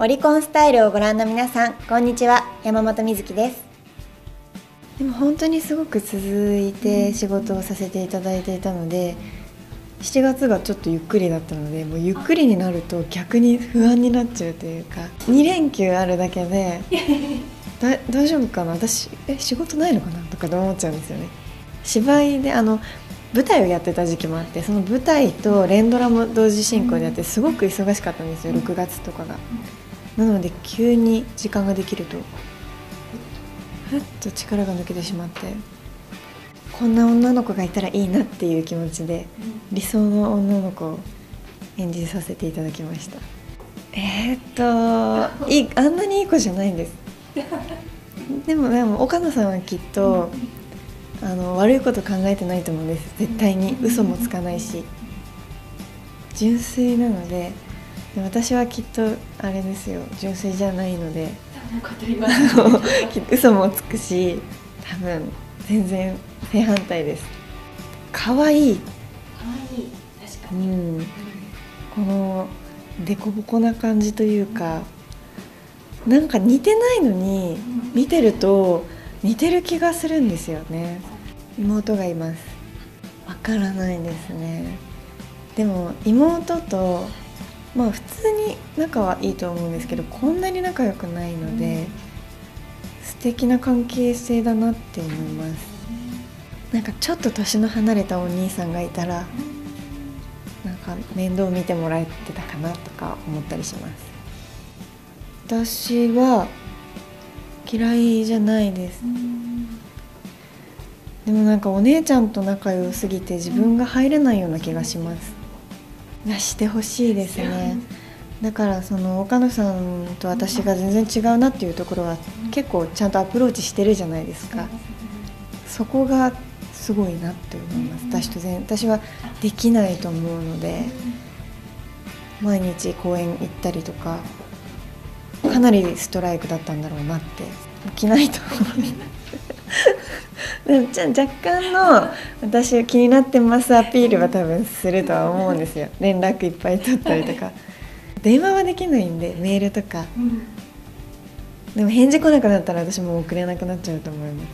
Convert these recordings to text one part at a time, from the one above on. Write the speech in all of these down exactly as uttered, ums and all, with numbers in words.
オリコンスタイルをご覧の皆さん、こんにちは。山本美月です。でも本当にすごく続いて仕事をさせていただいていたので、しちがつがちょっとゆっくりだったので、もうゆっくりになると逆に不安になっちゃうというか、に連休あるだけでだ大丈夫かな、私え仕事ないのかなとか思っちゃうんですよね。芝居であの舞台をやってた時期もあって、その舞台と連ドラも同時進行でやってすごく忙しかったんですよ、ろくがつとかが。なので急に時間ができるとふっと力が抜けてしまって、こんな女の子がいたらいいなっていう気持ちで理想の女の子を演じさせていただきました。えー、っといいあんなにいい子じゃないんです。でもでも岡野さんはきっとあの悪いこと考えてないと思うんです。絶対に嘘もつかないし純粋なので。で私はきっとあれですよ、純粋じゃないので嘘もつくし、多分全然正反対です。可愛い可愛い、確かに、 うん、このデコボコな感じというか、なんか似てないのに見てると似てる気がするんですよね。妹がいます。わからないですね。でも妹とまあ普通に仲はいいと思うんですけど、こんなに仲良くないので素敵な関係性だなって思います。なんかちょっと年の離れたお兄さんがいたらなんか面倒見てもらえてたかなとか思ったりします。私は嫌いじゃないです。でもなんかお姉ちゃんと仲良すぎて自分が入れないような気がします。してほしいですね。だからその岡野さんと私が全然違うなっていうところは結構ちゃんとアプローチしてるじゃないですか。そこがすごいなって思います。私と全私はできないと思うので、毎日公園行ったりとかかなりストライクだったんだろうなって。起きないと思うでも若干の私気になってますアピールは多分するとは思うんですよ。連絡いっぱい取ったりとか電話はできないんでメールとか、うん、でも返事来なくなったら私も送れなくなっちゃうと思います。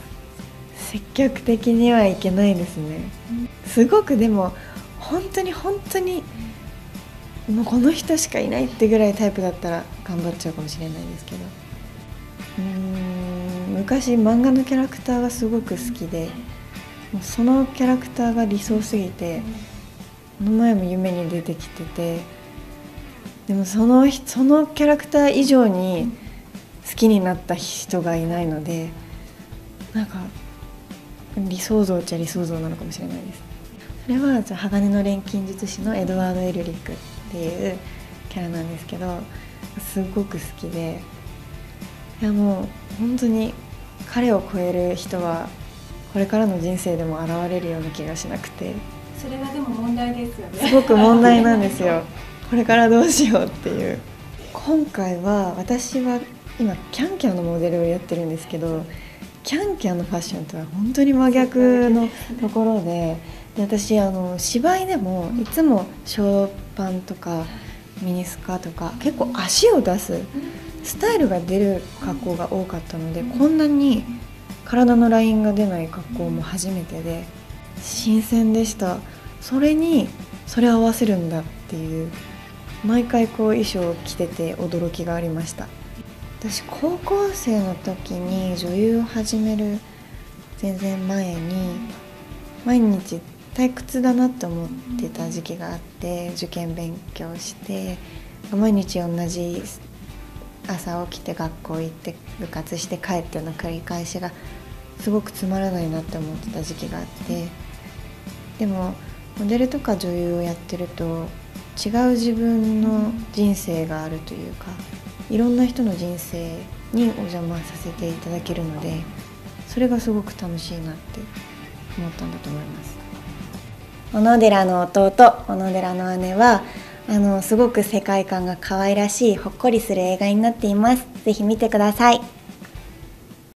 積極的にはいけないですね。すごくでも本当に本当にもうこの人しかいないってぐらいタイプだったら頑張っちゃうかもしれないですけど、うーん昔漫画のキャラクターがすごく好きで、もうそのキャラクターが理想すぎてこの前も夢に出てきてて、でもそのそのキャラクター以上に好きになった人がいないので、なんか理想像っちゃ理想像なのかもしれないです。それは鋼の錬金術師のエドワード・エルリックっていうキャラなんですけど、すごく好きで、いやもう本当に彼を超える人はこれからの人生でも現れるような気がしなくて、 それがでも問題ですよね。 すごく問題なんですよこれからどうしようっていう。今回は私は今キャンキャンのモデルをやってるんですけど、キャンキャンのファッションとは本当に真逆のところで、で私あの芝居でもいつもショーパンとかミニスカとか結構足を出すスタイルが出る格好が多かったので、こんなに体のラインが出ない格好も初めてで新鮮でした。それにそれ合わせるんだっていう、毎回こう衣装を着てて驚きがありました。私高校生の時に女優を始める全然前に毎日退屈だなって思ってた時期があって、受験勉強して毎日同じ朝起きて学校行って部活して帰っての繰り返しがすごくつまらないなって思ってた時期があって、でもモデルとか女優をやってると違う自分の人生があるというか、いろんな人の人生にお邪魔させていただけるので、それがすごく楽しいなって思ったんだと思います。小野寺の弟、小野寺の姉はあのすごく世界観が可愛らしいほっこりする映画になっています。ぜひ見てください。